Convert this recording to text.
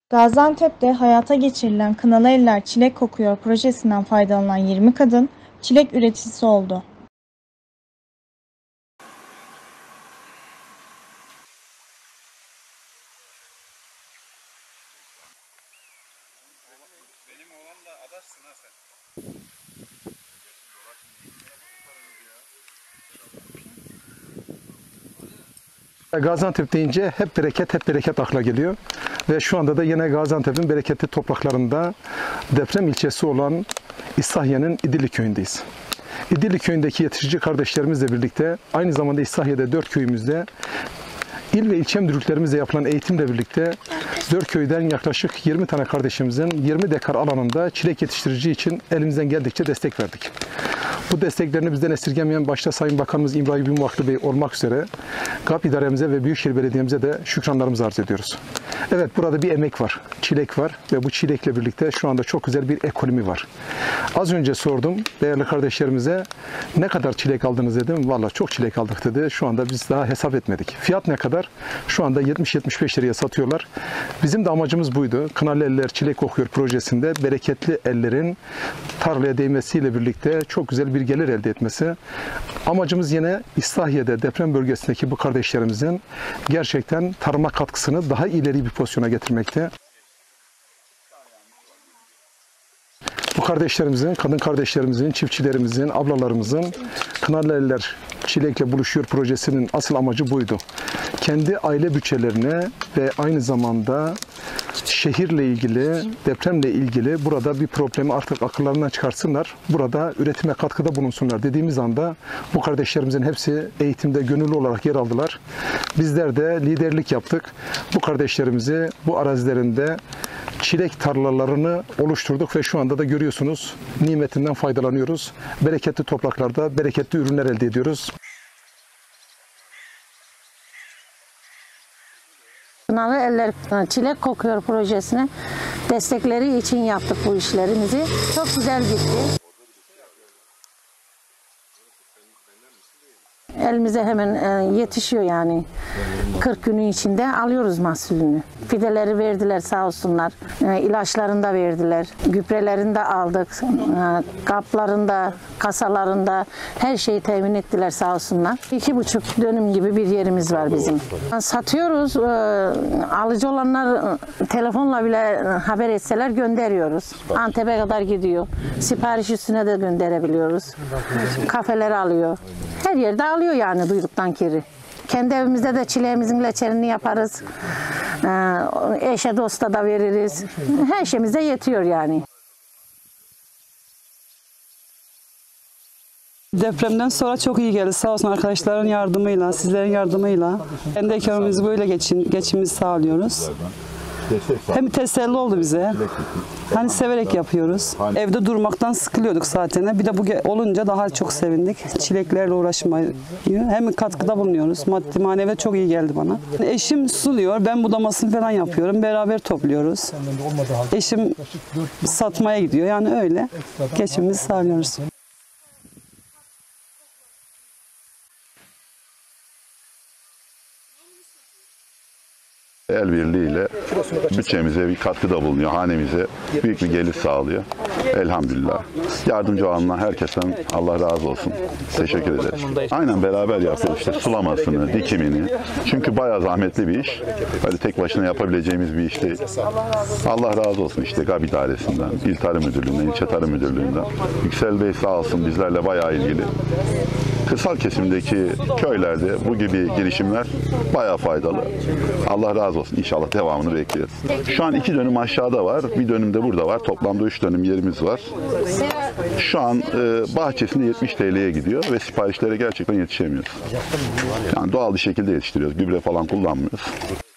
Gaziantep'te hayata geçirilen Kınalı Eller Çilek Kokuyor projesinden faydalanan 20 kadın çilek üreticisi oldu. Benim oğlanla adaşsın ha sen. Gaziantep deyince hep bereket akla geliyor. Ve şu anda da yine Gaziantep'in bereketli topraklarında deprem ilçesi olan İstahye'nin İdilli köyündeyiz. İdilli köyündeki yetişici kardeşlerimizle birlikte aynı zamanda İstahye'de 4 köyümüzde İl ve ilçe müdürlüklerimizle yapılan eğitimle birlikte 4 köyden yaklaşık 20 tane kardeşimizin 20 dekar alanında çilek yetiştirici için elimizden geldikçe destek verdik. Bu desteklerini bizden esirgemeyen başta Sayın Bakanımız İbrahim Binvaklı Bey olmak üzere GAP İdaremize ve Büyükşehir Belediye'mize de şükranlarımızı arz ediyoruz. Evet, burada bir emek var, çilek var ve bu çilekle birlikte şu anda çok güzel bir ekonomi var. Az önce sordum değerli kardeşlerimize, ne kadar çilek aldınız dedim. Vallahi çok çilek aldık dedi. Şu anda biz daha hesap etmedik. Fiyat ne kadar? Şu anda 70-75 liraya satıyorlar. Bizim de amacımız buydu. Kınalı Eller Çilek Kokuyor projesinde bereketli ellerin tarlaya değmesiyle birlikte çok güzel bir gelir elde etmesi. Amacımız yine İstahye'de deprem bölgesindeki bu kardeşlerimizin gerçekten tarıma katkısını daha ileri bir pozisyona getirmekte. Bu kardeşlerimizin, kadın kardeşlerimizin, çiftçilerimizin, ablalarımızın Kınalı Eller Çilekle Buluşuyor projesinin asıl amacı buydu. Kendi aile bütçelerine ve aynı zamanda şehirle ilgili, depremle ilgili burada bir problemi artık akıllarından çıkarsınlar. Burada üretime katkıda bulunsunlar dediğimiz anda bu kardeşlerimizin hepsi eğitimde gönüllü olarak yer aldılar. Bizler de liderlik yaptık. Bu kardeşlerimizi bu arazilerinde çilek tarlalarını oluşturduk ve şu anda da görüyorsunuz nimetinden faydalanıyoruz. Bereketli topraklarda bereketli ürünler elde ediyoruz. Kınalı Eller Çilek Kokuyor projesine destekleri için yaptık bu işlerimizi. Çok güzel gitti. Elimize hemen yetişiyor yani. 40 günün içinde alıyoruz mahsulünü. Fideleri verdiler sağ olsunlar. İlaçlarını da verdiler. Gübrelerini de aldık. Kaplarında, kasalarında her şeyi temin ettiler sağ olsunlar. 2,5 dönüm gibi bir yerimiz var bizim. Satıyoruz. Alıcı olanlar telefonla bile haber etseler gönderiyoruz. Antep'e kadar gidiyor. Sipariş üstüne de gönderebiliyoruz. Kafeler alıyor. Her yerde alıyor yani duyduktan kiri. Kendi evimizde de çileğimizin reçelini yaparız. Eşe dosta da veririz. Her şeyimize yetiyor yani. Depremden sonra çok iyi geldi. Sağ olsun arkadaşların yardımıyla, sizlerin yardımıyla. Kendi ekonomimizi böyle geçimimizi sağlıyoruz. Hem teselli oldu bize. Hani severek yapıyoruz. Evde durmaktan sıkılıyorduk zaten. Bir de bu olunca daha çok sevindik. Çileklerle uğraşmayı. Hem katkıda bulunuyoruz. Maddi manevi çok iyi geldi bana. Eşim suluyor. Ben budamasını falan yapıyorum. Beraber topluyoruz. Eşim satmaya gidiyor. Yani öyle geçimimizi sağlıyoruz. El birliğiyle bütçemize bir katkıda bulunuyor, hanemize büyük bir gelir sağlıyor. Elhamdülillah. Yardımcı olanlar herkesten Allah razı olsun. Teşekkür ederiz. Aynen beraber yapıyoruz işte sulamasını, dikimini. Çünkü bayağı zahmetli bir iş. Böyle tek başına yapabileceğimiz bir iş değil. Allah razı olsun işte GAP İdaresi'nden, İl Tarım Müdürlüğü'nden, İlçe Tarım Müdürlüğü'nden. Yüksel Bey sağ olsun bizlerle bayağı ilgili. Kırsal kesimdeki köylerde bu gibi girişimler bayağı faydalı. Allah razı olsun. İnşallah devamını bekliyoruz. Şu an 2 dönüm aşağıda var. Bir dönüm de burada var. Toplamda 3 dönüm yerimiz var. Şu an bahçesinde 70 TL'ye gidiyor ve siparişlere gerçekten yetişemiyoruz. Yani doğal bir şekilde yetiştiriyoruz. Gübre falan kullanmıyoruz.